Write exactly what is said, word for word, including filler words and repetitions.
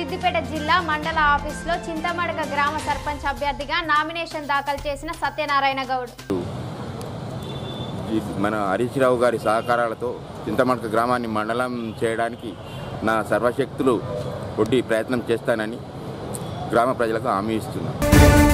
సిద్దిపేట జిల్లా మండల ఆఫీసులో చింతమడక గ్రామ సర్పంచ్ అభ్యర్థిగా నామినేషన్ దాఖలు చేసిన సత్యనారాయణ గౌడ్ మన హరీష్ రావు గారి సహకారాలతో చింతమడక గ్రామాన్ని మండలం చేయడానికి నా సర్వశక్తులు ఒడ్డి ప్రయత్నం చేస్తానని గ్రామ ప్రజలకు హామీ ఇస్తున్నాను.